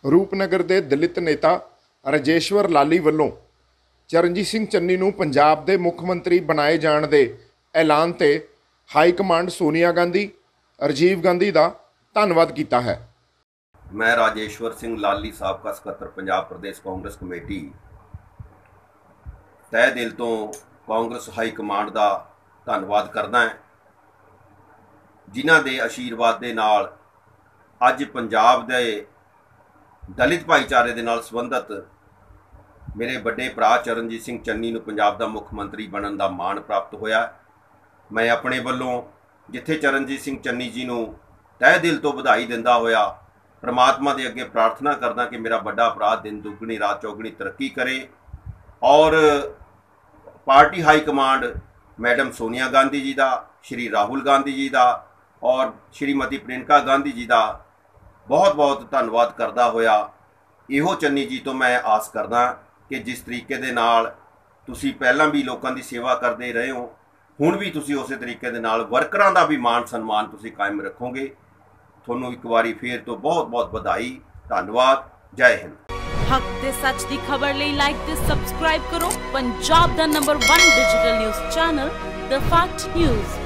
ਰੂਪਨਗਰ ਦੇ ਦਲਿਤ ਨੇਤਾ ਰਾਜੇਸ਼ਵਰ ਲਾਲੀ ਵੱਲੋਂ ਚਰਨਜੀਤ ਸਿੰਘ ਚੰਨੀ ਨੂੰ ਪੰਜਾਬ ਦੇ ਮੁੱਖ ਮੰਤਰੀ ਬਣਾਏ ਜਾਣ ਦੇ ਐਲਾਨ ਤੇ ਹਾਈ ਕਮਾਂਡ ਸੋਨੀਆ ਗਾਂਧੀ, ਰਾਜੀਵ ਗਾਂਧੀ ਦਾ ਧੰਨਵਾਦ ਕੀਤਾ ਹੈ। मैं राजेश्वर सिंह लाली साबका सकत्तर पंजाब प्रदेश कांग्रेस कमेटी तय दिल तो कांग्रेस हाई कमांड का धन्नवाद करना है, जिन्हां दे आशीर्वाद दे नाल अज पंजाब दे दलित भाईचारे दे नाल संबंधित मेरे बड़े भरा चरणजीत सिंह चन्नी नूं पंजाब दा मुख मंत्री बनन दा माण प्राप्त होया। मैं अपने वल्लों जिथे चरणजीत सिंह चन्नी जी नूं तय दिल तो बधाई दिंदा होया परमात्मा के अगे प्रार्थना करदा कि मेरा बड़ा भरा दिन दुगनी रात चौगनी तरक्की करे और party high command madam Sonia Gandhi ji का, श्री राहुल गांधी जी का और श्रीमती प्रियंका गांधी जी का बहुत बहुत धन्नवाद करदा होया इहो चन्नी जी तो मैं आस करदा कि जिस तरीके दे नाल तुसी पहलां भी लोगों की सेवा करते रहे हो, हुण भी तुसी उस तरीके दे नाल वर्करां दा भी मान सन्मान तुसी कायम रखोगे। ਤੁਹਾਨੂੰ ਇੱਕ ਵਾਰੀ ਫੇਰ ਤੋਂ ਬਹੁਤ ਬਹੁਤ ਵਧਾਈ, ਧੰਨਵਾਦ, ਜੈ ਹਿੰਦ। ਹੱਕ ਤੇ ਸੱਚ ਦੀ ਖਬਰ ਲਈ ਲਾਈਕ ਤੇ ਸਬਸਕ੍ਰਾਈਬ ਕਰੋ ਪੰਜਾਬ ਦਾ number 1 digital news channel the fact news.